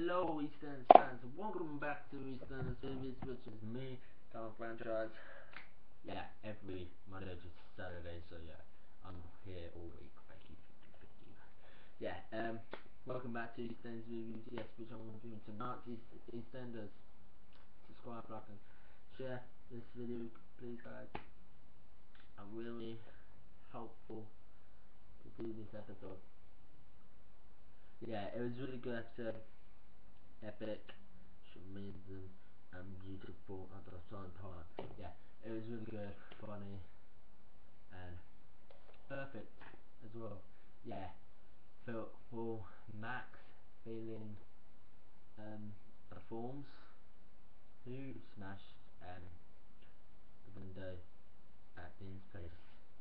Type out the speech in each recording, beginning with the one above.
Hello EastEnders fans, welcome back to EastEnders Movies, which is me, Tom Franchise. Yeah, every Monday to Saturday, so yeah, I'm here all week. Thank you. Yeah, welcome back to EastEnders Movies, yes, which I'm doing tonight. EastEnders, subscribe, like and share this video, please guys. I'm really helpful to do this episode. Yeah, it was a really good episode. Epic, amazing, and beautiful at the same time. Yeah, it was really good, funny, and perfect as well. Yeah, felt well, Max feeling the forms who smashed the window at Dean's place.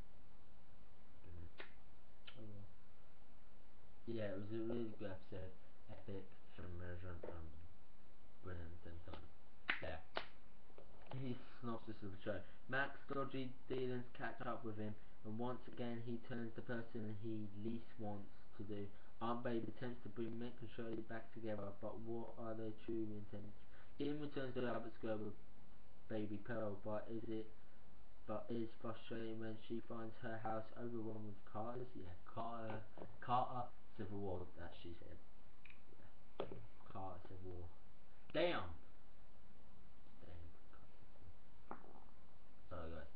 Oh, yeah, it was a really good episode. Epic, amazing, and brilliant at the same time. Yeah. He's synopsis of the show. Max dodgy dealings catch up with him, and once again he turns the person he least wants to do. Aunt Babe attempts to bring Mick and Shirley back together, but what are their true intents? Dean returns to Albert's girl with baby Pearl, but is frustrating when she finds her house overrun with Carters. Yeah, Carter Civil War, that she said. Yeah, Carter Civil War. Damn. Sorry guys.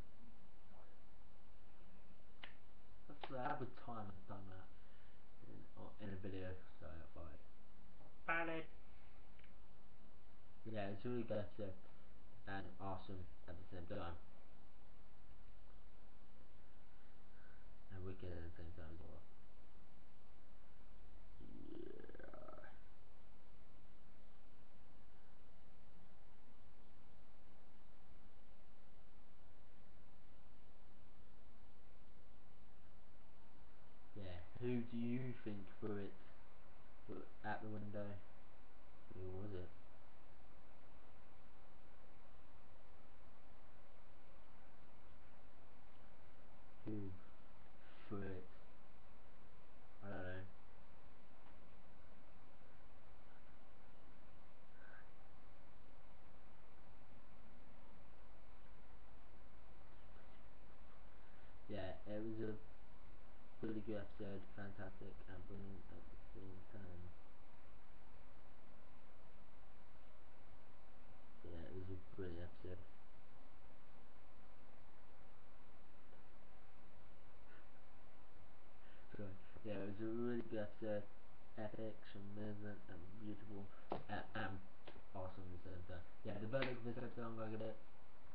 That's the average time I've done that in a video, so I thought Bye. Yeah, it's really good episode and awesome at the same time. And wicked at the same time as well. Yeah. Yeah. Who do you think threw it at the window? Who was it? Who threw it? I don't know. Yeah, it was a really good episode, fantastic and brilliant at the same time. Yeah, it was a brilliant episode. So, yeah, it was a really good episode. Epic, amazing, and beautiful, and awesome at the same time. Yeah, the verdict of this episode, I'm gonna give it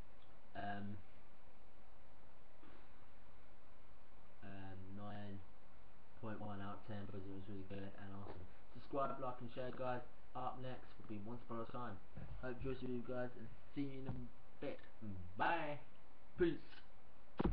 9.1 out of 10 because it was really good and awesome. Subscribe, like, and share, guys. Up next will be Once Upon a Time. Hope you enjoy you guys and see you in a bit. Bye. Peace.